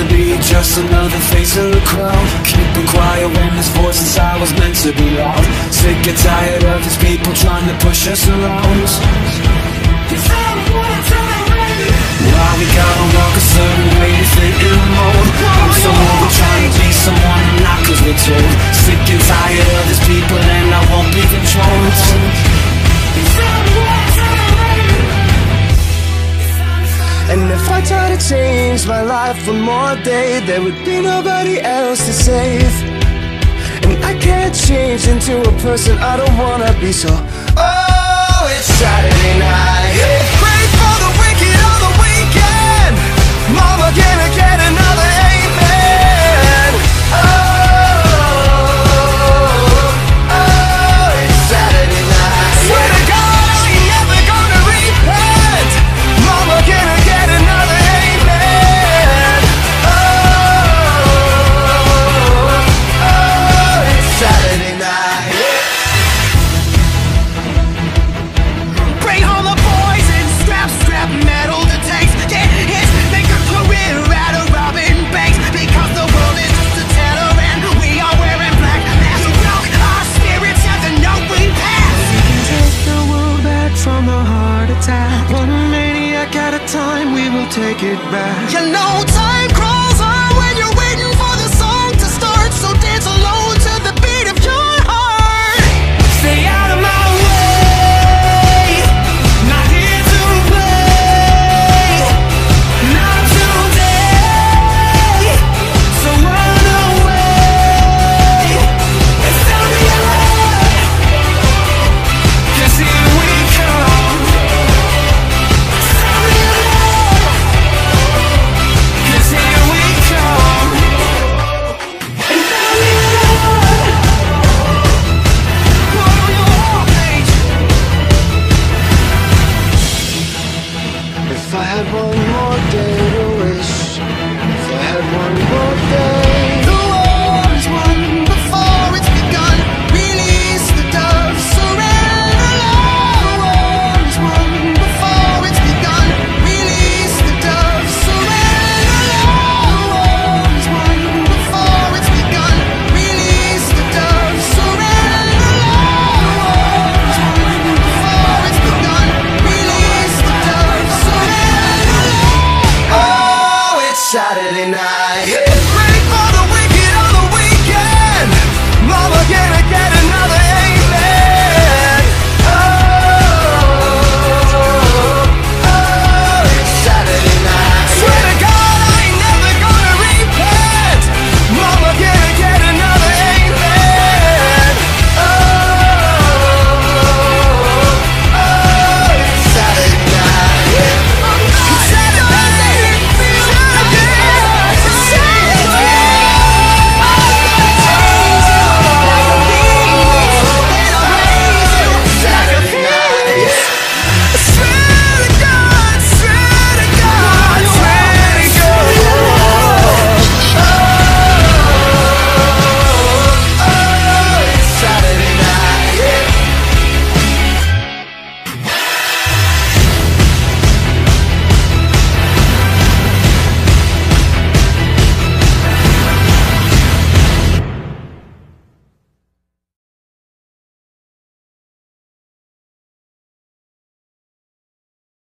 wanna be just another face in the crowd, keeping quiet when this voice inside was meant to be loud. Sick and tired of these people trying to push us around. Why we gotta walk a certain way to fit in the mold? I'm so over trying to be someone I'm not, cause we're told. Sick and tired of these people and I won't be controlled. And if I try to change my life one more day, there would be nobody else to save. And I can't change into a person I don't wanna be, so oh, it's Saturday night. Pray for the wicked on the weekend. Mama gonna get another amen. Oh, it's Saturday night. Swear to God, I ain't never gonna repent. Mama gonna get another amen. Oh, it's Saturday night. Bring home the boys and strap metal to tanks. Get hits, make a career out of robbing banks. Because the world is just a teller and we are wearing black. Mask broke, our spirits have the knowing past. We can take the world back from a heart attack. One maniac at a time, we will take it back. You know time crawls on when you're waiting for the song to start. So dance alone to the beat of your heart. Stay out of my way, not here to play, not today. So run away and tell me alive, 'cause here we come. Tell me alive, 'cause here we come. And tell me alive. Put on your wallpage. If I had one more day to wish, if I had one more day. The war is won before it's begun. Release the dove, surrender love. The war is won before it's begun. Release the dove, surrender love. The war is won before it's begun. Release the dove, surrender love. The war is won before it's begun. Release the dove, surrender love. Oh, it's Saturday night.